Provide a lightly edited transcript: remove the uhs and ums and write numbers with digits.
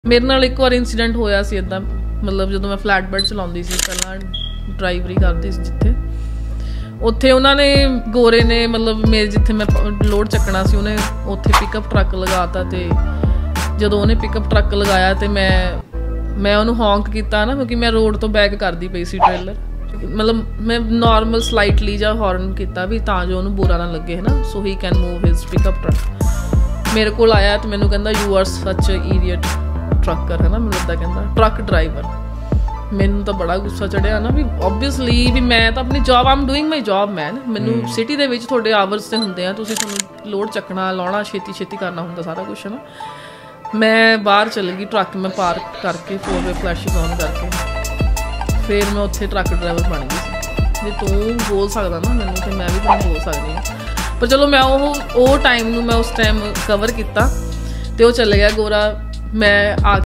मेरे नाल एक बार इंसीडेंट होया सी इदां, मतलब जदों मैं फ्लैट बेड चलाउंदी सी पहलां ड्राइवरी करदी सी जिथे उत्थे उन्हां ने गोरे ने मतलब मेरे जिथे मैं लोड चकना सी उन्हें उत्थे पिकअप ट्रक लगाता ते जदों उन्हें पिकअप ट्रक लगाया ते मैं उन्होंने हॉन्क किया ना क्योंकि मैं रोड तो बैक करती पई सी ट्रेलर, मतलब मैं नॉर्मल स्लाइटली जा हॉर्न किया भी तां जो उन्होंने बुरा ना लगे है ना, so he can move his pickup truck. मेरे को आया तो मैनू कहंदा you are such idiot trucker है ना, मतलब इदा कहंदा ट्रक ड्राइवर। मैनू तो बड़ा गुस्सा चढ़िया ना भी ओबवियसली भी मैं तो अपनी job I am doing my job man, मैनू सिटी दे विच तुहाडे आवर्स ते हुंदे आ, तुसीं तुहानूं लोड चकना लाउणा छेती छेती करना हुंदा सारा कुछ है ना। मैं बाहर चली गई ट्रक में पार्क करके 4-वे फ्लैशिज ऑन करके, फिर मैं उत्थे ट्रक ड्राइवर बन गई सी। जे तू बोल सकदा ना मैनू तो मैं भी तुहानूं बोल सकदी हां, पर चलो मैं वो टाइम नूं मैं उस टाइम कवर किया तो वो चले गया गोरा। मैं आ